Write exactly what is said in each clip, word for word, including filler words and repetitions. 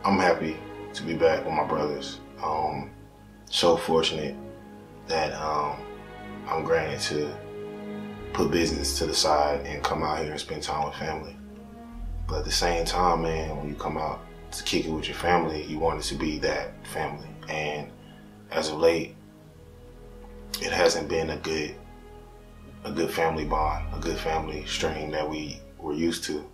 I'm happy to be back with my brothers. Um, so fortunate that um, I'm granted to put business to the side and come out here and spend time with family. But at the same time, man, when you come out to kick it with your family, you want it to be that family. And as of late, it hasn't been a good, a good family bond, a good family stream that we were used to.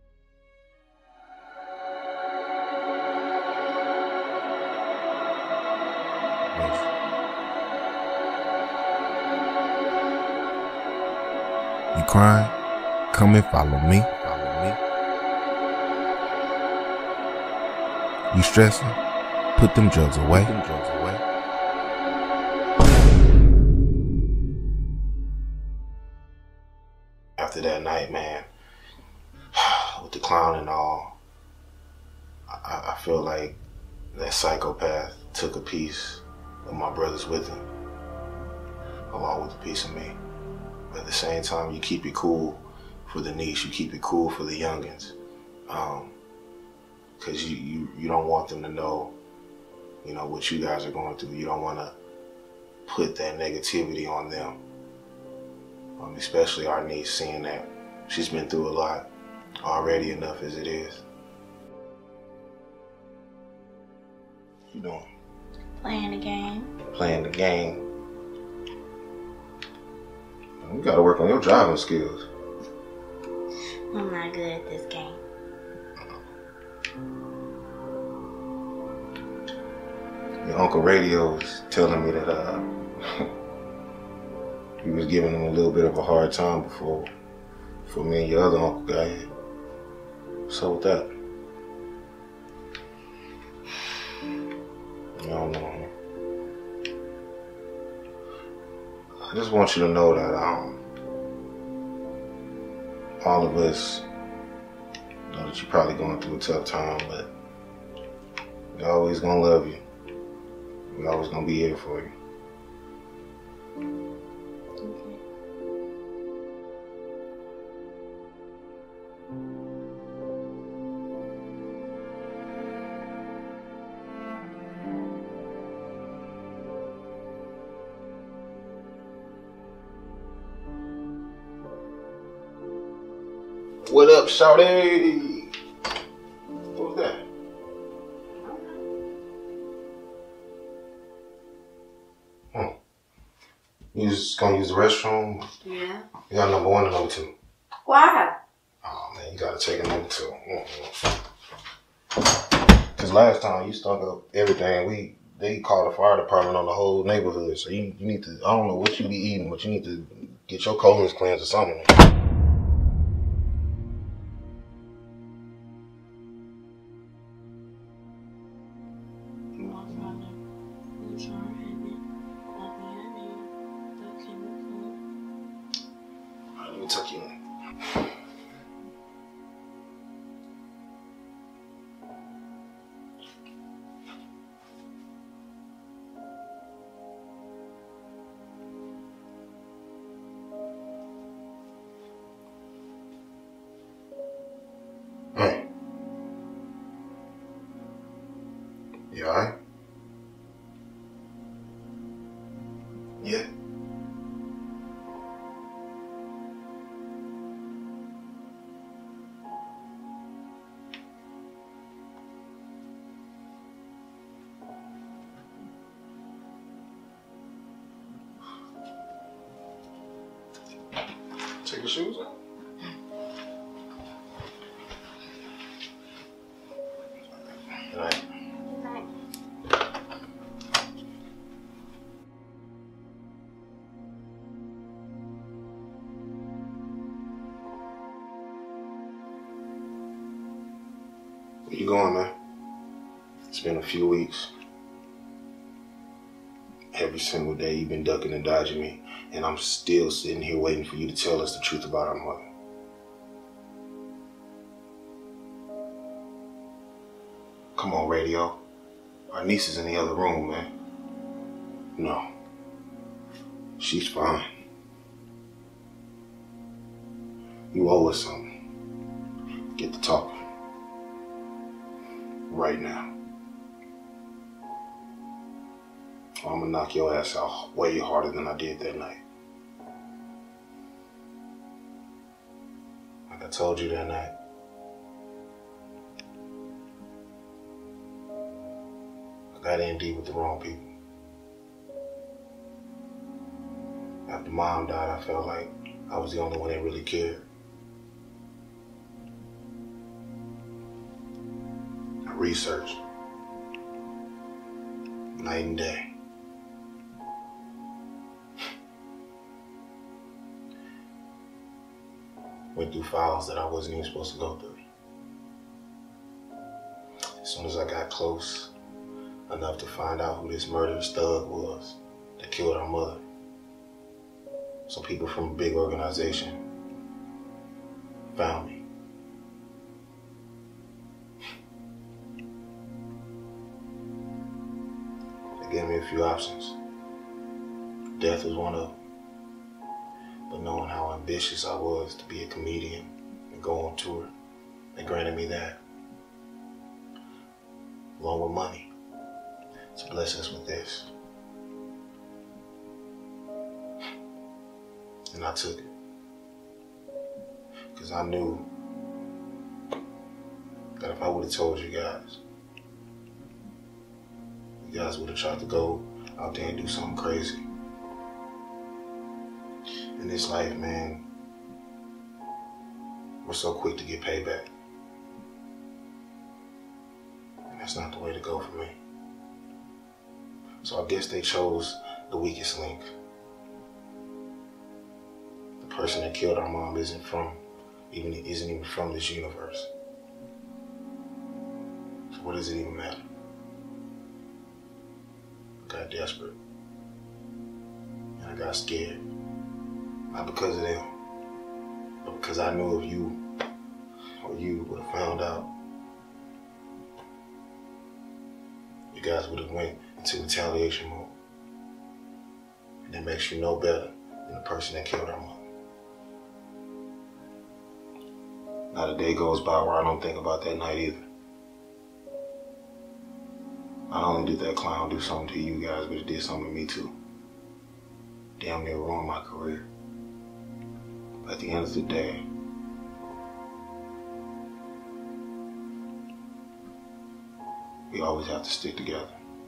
You crying? Come and follow me. Follow me. You stressing? Put them drugs away. Put them drugs away. After that night, man, with the clown and all, I, I feel like that psychopath took a piece of my brothers with him, along with a piece of me. But at the same time, you keep it cool for the niche, you keep it cool for the youngins. Um, Cause you, you, you don't want them to know, you know, what you guys are going through. You don't want to put that negativity on them. Um, especially our niece, seeing that she's been through a lot already enough as it is. What you doing? Playing the game. Playing the game. You gotta work on your driving skills. I'm not good at this game. Your Uncle Radio was telling me that uh, he was giving him a little bit of a hard time before, before me and your other uncle got here. What's up with that? I don't know. I just want you to know that um, all of us know that you're probably going through a tough time, but we're always gonna love you. We're always gonna be here for you. What up, shawty? What was that? Hmm. You just gonna use the restroom? Yeah. You got number one and number two. Why? Oh man, you gotta take a number two. Mm-hmm. Cause last time you stunk up everything. We they called the fire department on the whole neighborhood. So you, you need to. I don't know what you be eating, but you need to get your colons cleansed or something. Let me tuck you in. Hey. You alright? Yeah. Take your shoes off. Good night. Good night. Where you going, man? It's been a few weeks. Every single day you've been ducking and dodging me, and I'm still sitting here waiting for you to tell us the truth about our mother. Come on, Radio. Our niece is in the other room, man. No. She's fine. You owe us something. Get to talking. right now. I'm gonna knock your ass out way harder than I did that night. Like I told you that night. I got in deep with the wrong people. After Mom died, I felt like I was the only one that really cared. I researched night and day. Went through files that I wasn't even supposed to go through. As soon as I got close enough to find out who this murderous thug was that killed our mother, some people from a big organization found me. They gave me a few options. Death was one of them. But knowing how ambitious I was to be a comedian and go on tour, they granted me that. Along with money to bless us with this. And I took it. Because I knew that if I would have told you guys, you guys would have tried to go out there and do something crazy. In this life, man, we're so quick to get payback. And that's not the way to go for me. So I guess they chose the weakest link. The person that killed our mom isn't from, even isn't even from this universe. So what does it even matter? I got desperate. And I got scared. Not because of them, but because I knew if you or you would have found out, you guys would have went into retaliation mode. And that makes you no better than the person that killed our mother. Not a day goes by where I don't think about that night either. Not only did that clown do something to you guys, but it did something to me too. Damn near ruined my career. At the end of the day, we always have to stick together.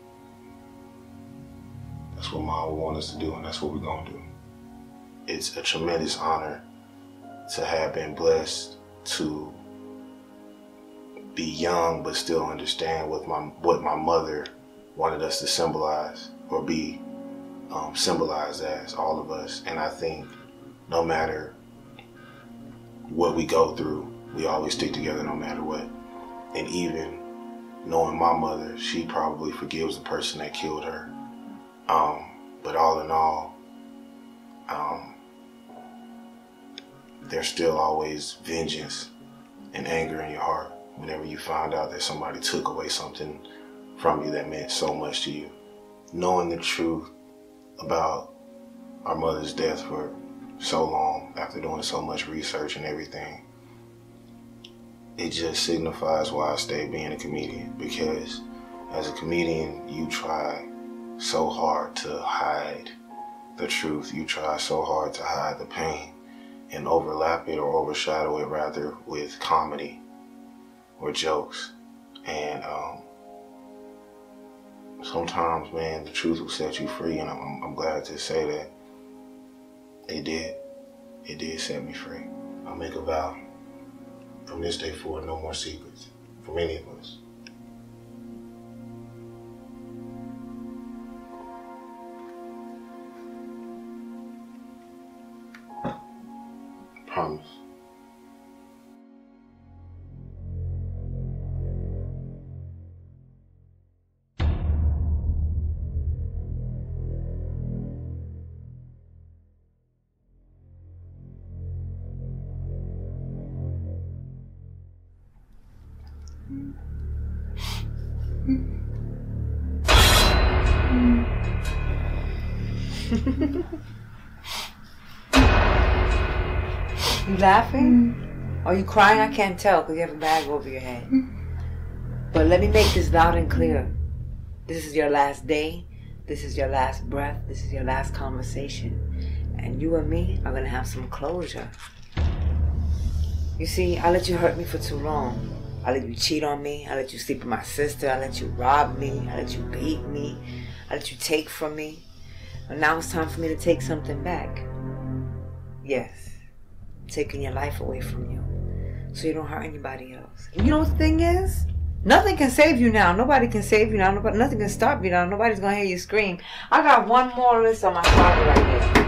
That's what Mom would want us to do, and that's what we're gonna do. It's a tremendous honor to have been blessed to be young but still understand what my what my mother wanted us to symbolize or be um, symbolized as, all of us. And I think no matter what we go through, we always stick together no matter what. And even knowing my mother, she probably forgives the person that killed her. Um, but all in all, um, there's still always vengeance and anger in your heart whenever you find out that somebody took away something from you that meant so much to you. Knowing the truth about our mother's death for so long, after doing so much research and everything, it just signifies why I stay being a comedian. Because as a comedian, you try so hard to hide the truth. You try so hard to hide the pain and overlap it or overshadow it rather with comedy or jokes. And um, sometimes, man, the truth will set you free, and I'm, I'm glad to say that it did. It did set me free. I'll make a vow from this day forward, no more secrets from any of us. Promise. You laughing? Mm. Are you crying? I can't tell because you have a bag over your head. But let me make this loud and clear. This is your last day. This is your last breath. This is your last conversation. And you and me are going to have some closure. You see, I let you hurt me for too long. I let you cheat on me. I let you sleep with my sister. I let you rob me. I let you beat me. I let you take from me. And now it's time for me to take something back. Yes. Taking your life away from you. So you don't hurt anybody else. And you know what the thing is? Nothing can save you now. Nobody can save you now. Nobody, nothing can stop you now. Nobody's going to hear you scream. I got one more list on my target right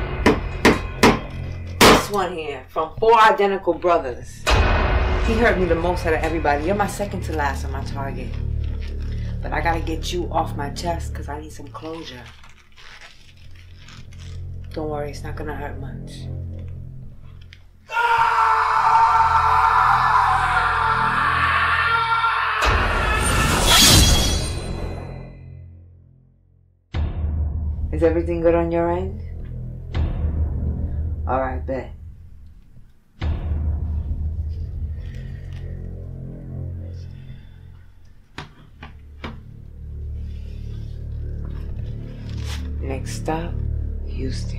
here. This one here from four identical brothers. He hurt me the most out of everybody. You're my second to last on my target. But I got to get you off my chest because I need some closure. Don't worry. It's not going to hurt much. Is everything good on your end? Alright, bet. Next stop, Houston.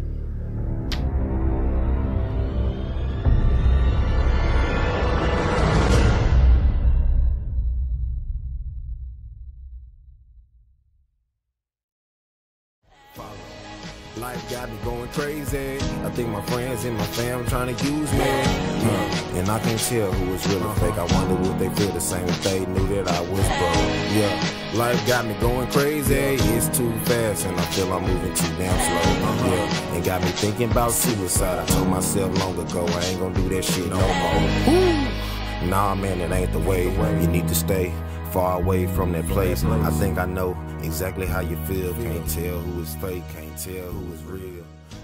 Life got me going crazy. I think my friends and my fam trying to use me. Uh, and I can't tell who is real or fake. I wonder would they feel the same if they knew that I was broke. Yeah, life got me going crazy. It's too fast and I feel I'm moving too damn slow. Yeah, and got me thinking about suicide. I told myself long ago I ain't gonna do that shit no more. Nah, man, it ain't the way. You need to stay far away from that place. I think I know exactly how you feel. Can't tell who is fake, can't tell who is real.